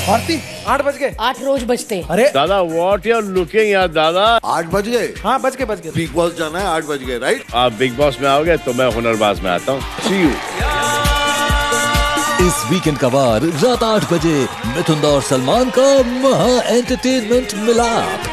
भारती 8 बज गए। 8 रोज बजते। अरे दादा व्हाट यू आर लुकिंग यार दादा। 8 बज गए। हाँ बज गए। बिग बॉस जाना है, 8 बज गए, राइट? आप बिग बॉस में आओगे तो मैं हुनरबाज में आता हूँ। सी यू। इस वीकेंड का वार रात 8 बजे मिथुन और सलमान का महा एंटरटेनमेंट मिलाप।